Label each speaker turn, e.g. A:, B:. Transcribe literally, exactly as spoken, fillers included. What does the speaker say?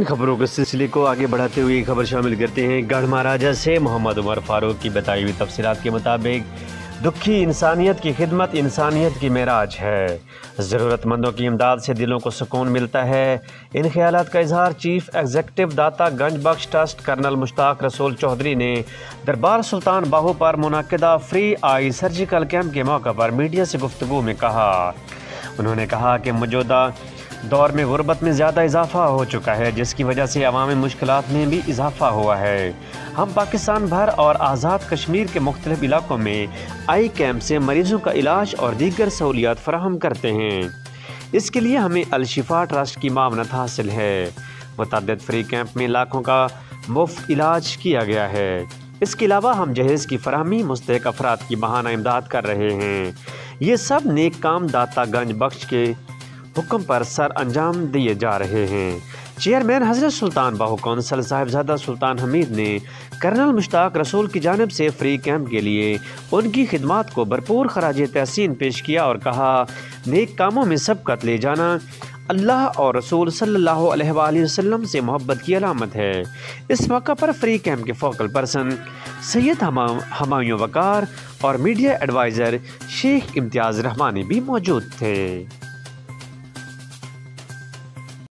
A: ناظرین، خبروں کے سلسلے کو آگے بڑھاتے ہوئے خبر شامل کرتے ہیں۔ گڑھ مہاراجہ سے محمد عمر فاروق کی بتائی ہوئی تفصیلات کے مطابق دکھی انسانیت کی خدمت انسانیت کی معراج ہے۔ ضرورت مندوں کی امداد سے دلوں کو سکون ملتا ہے۔ ان خیالات کا اظہار chief executive Data Ganj Bakhsh trust colonel Mushtaq Rasool Chaudhry نے دربار سلطان باہو پر منعقدہ فری آئی سرجیکل کیمپ کے موقع پر میڈیا سے گفتگو میں کہا۔ انہوں نے کہا کہ موجودہ دور میں غربت میں زیادہ اضافہ ہو چکا ہے، جس کی وجہ سے عوامی مشکلات میں بھی اضافہ ہوا ہے۔ ہم پاکستان بھر اور آزاد کشمیر کے مختلف علاقوں میں آئی کیمپ سے مریضوں کا علاج اور دیگر سہولیات فراہم کرتے ہیں۔ اس کے لیے ہمیں الشفا ٹرسٹ کی معاونت حاصل ہے۔ متعدد فری کیمپ میں لاکھوں کا مفت علاج کیا گیا ہے۔ اس کے علاوہ ہم جہیز کی فراہمی مستحق افراد کی ماہانہ امداد کر رہے ہیں۔ یہ سب نیک کام داتا گنج بخش کے حکم پر سر انجام دیے جا رہے ہیں۔ چیئرمین حضرت سلطان باہو کونسل صاحبزادہ سلطان حمید نے کرنل مشتاق رسول کی جانب سے فری کیمپ کے لیے ان کی خدمات کو بھرپور خراج تحسین پیش کیا اور کہا، نیک کاموں میں سبقت لے جانا اللہ اور رسول صلی اللہ علیہ وآلہ وسلم سے محبت کی علامت ہے۔ اس موقع پر فری کیمپ کے فوکل پرسن سید ہمایوں وقار اور میڈیا ایڈوائزر شیخ امتیاز رحمانی بھی موجود تھے۔